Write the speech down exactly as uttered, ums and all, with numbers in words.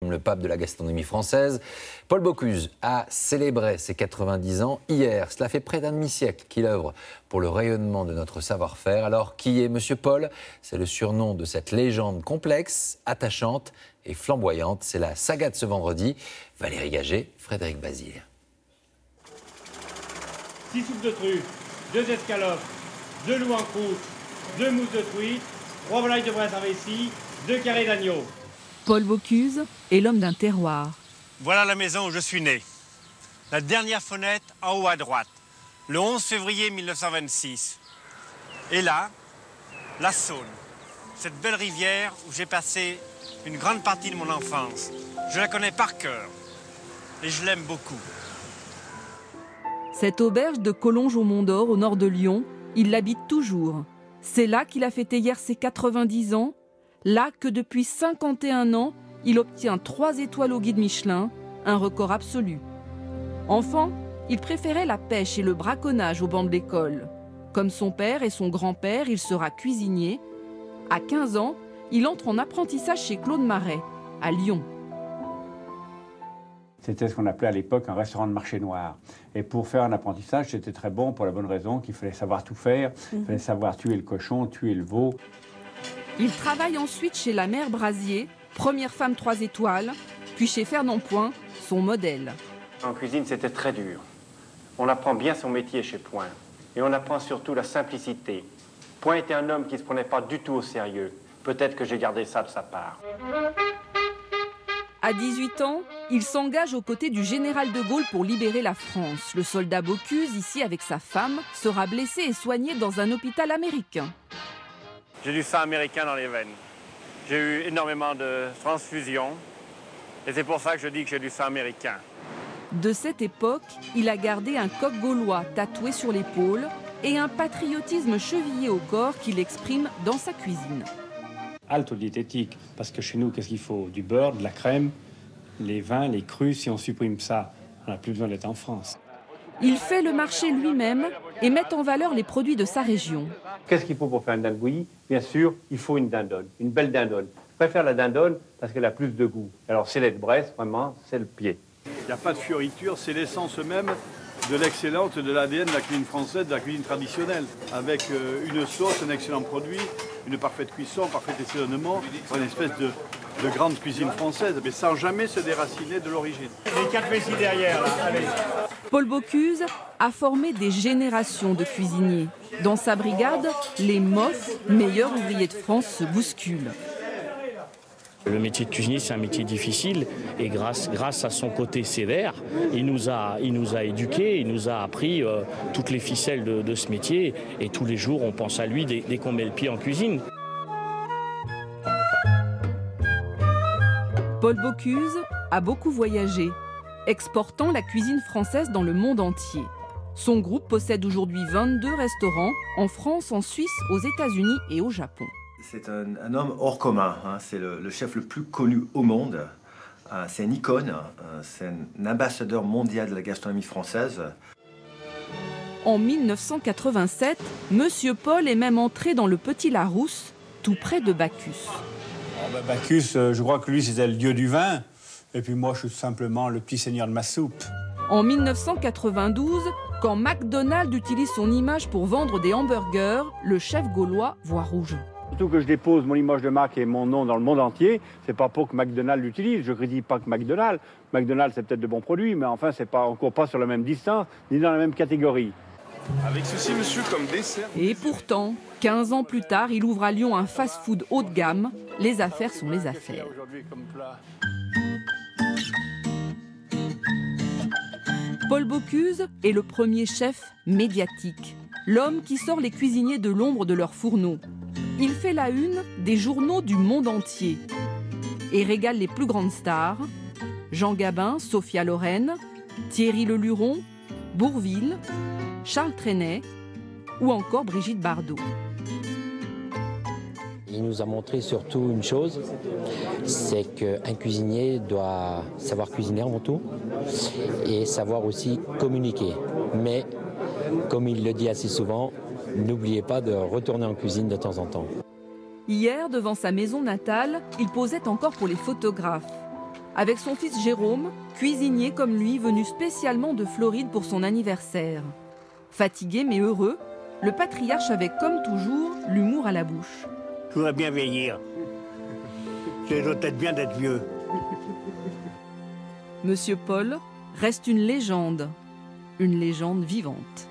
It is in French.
comme le pape de la gastronomie française. Paul Bocuse a célébré ses quatre-vingt-dix ans hier. Cela fait près d'un demi-siècle qu'il œuvre pour le rayonnement de notre savoir-faire. Alors, qui est Monsieur Paul? C'est le surnom de cette légende complexe, attachante et flamboyante. C'est la saga de ce vendredi. Valérie Gagé, Frédéric Basile. six soupes de truffes, deux escalopes, deux loups en croûte, deux mousses de truite, trois volailles de braise en vessie, deux carrés d'agneau. Paul Bocuse est l'homme d'un terroir. Voilà la maison où je suis né. La dernière fenêtre en haut à droite, le onze février mille neuf cent vingt-six. Et là, la Saône, cette belle rivière où j'ai passé une grande partie de mon enfance. Je la connais par cœur et je l'aime beaucoup. Cette auberge de Collonges au Mont d'Or, au nord de Lyon, il l'habite toujours. C'est là qu'il a fêté hier ses quatre-vingt-dix ans, là que depuis cinquante et un ans, il obtient trois étoiles au guide Michelin, un record absolu. Enfant, il préférait la pêche et le braconnage au banc de l'école. Comme son père et son grand-père, il sera cuisinier. À quinze ans, il entre en apprentissage chez Claude Marais, à Lyon. C'était ce qu'on appelait à l'époque un restaurant de marché noir. Et pour faire un apprentissage, c'était très bon pour la bonne raison qu'il fallait savoir tout faire. Il fallait savoir tuer le cochon, tuer le veau. Il travaille ensuite chez la mère Brasier, première femme trois étoiles, puis chez Fernand Point, son modèle. En cuisine, c'était très dur. On apprend bien son métier chez Point. Et on apprend surtout la simplicité. Point était un homme qui ne se prenait pas du tout au sérieux. Peut-être que j'ai gardé ça de sa part. À dix-huit ans, il s'engage aux côtés du général de Gaulle pour libérer la France. Le soldat Bocuse, ici avec sa femme, sera blessé et soigné dans un hôpital américain. J'ai du sang américain dans les veines. J'ai eu énormément de transfusions et c'est pour ça que je dis que j'ai du sang américain. De cette époque, il a gardé un coq gaulois tatoué sur l'épaule et un patriotisme chevillé au corps qu'il exprime dans sa cuisine. Halte aux diététiques, parce que chez nous, qu'est-ce qu'il faut? Du beurre, de la crème, les vins, les crus. Si on supprime ça, on n'a plus besoin d'être en France. Il fait le marché lui-même et met en valeur les produits de sa région. Qu'est-ce qu'il faut pour faire une dinde bouillie? Bien sûr, il faut une dindonne, une belle dindonne. Je préfère la dindonne parce qu'elle a plus de goût. Alors, c'est lait de Bresse, vraiment, c'est le pied. Il n'y a pas de fioriture, c'est l'essence même de l'excellence de l'A D N de la cuisine française, de la cuisine traditionnelle, avec euh, une sauce, un excellent produit, une parfaite cuisson, un parfait assaisonnement, une espèce de, de grande cuisine française, mais sans jamais se déraciner de l'origine. Les quatre vessies derrière, là, allez. Paul Bocuse a formé des générations de cuisiniers. Dans sa brigade, les M O F, meilleurs ouvriers de France, se bousculent. Le métier de cuisinier, c'est un métier difficile et grâce, grâce à son côté sévère, il nous a, il nous a éduqués, il nous a appris euh, toutes les ficelles de, de ce métier et tous les jours on pense à lui dès, dès qu'on met le pied en cuisine. Paul Bocuse a beaucoup voyagé, exportant la cuisine française dans le monde entier. Son groupe possède aujourd'hui vingt-deux restaurants en France, en Suisse, aux États-Unis et au Japon. C'est un, un homme hors commun, hein. C'est le, le chef le plus connu au monde, euh, c'est une icône, euh, c'est un ambassadeur mondial de la gastronomie française. En mille neuf cent quatre-vingt-sept, Monsieur Paul est même entré dans le Petit Larousse, tout près de Bacchus. Oh ben Bacchus, euh, je crois que lui c'était le dieu du vin, et puis moi je suis tout simplement le petit seigneur de ma soupe. En mille neuf cent quatre-vingt-douze, quand McDonald's utilise son image pour vendre des hamburgers, le chef gaulois voit rouge. Surtout que je dépose mon image de marque et mon nom dans le monde entier, c'est pas pour que McDonald's l'utilise. Je ne critique pas que McDonald's. McDonald's, c'est peut-être de bons produits, mais enfin, c'est pas encore pas sur la même distance, ni dans la même catégorie. Avec ceci, monsieur, comme dessert... Et pourtant, quinze ans plus tard, il ouvre à Lyon un fast-food haut de gamme. Les affaires sont les affaires. Paul Bocuse est le premier chef médiatique, l'homme qui sort les cuisiniers de l'ombre de leur fourneau. Il fait la une des journaux du monde entier et régale les plus grandes stars, Jean Gabin, Sophia Loren, Thierry Leluron, Bourvil, Charles Trenet ou encore Brigitte Bardot. Il nous a montré surtout une chose, c'est qu'un cuisinier doit savoir cuisiner avant tout et savoir aussi communiquer. Mais, comme il le dit assez souvent, n'oubliez pas de retourner en cuisine de temps en temps. Hier, devant sa maison natale, il posait encore pour les photographes. avec son fils Jérôme, cuisinier comme lui, venu spécialement de Floride pour son anniversaire. Fatigué mais heureux, le patriarche avait comme toujours l'humour à la bouche. Je voudrais bien vieillir. C'est peut-être bien d'être vieux. Monsieur Paul reste une légende, une légende vivante.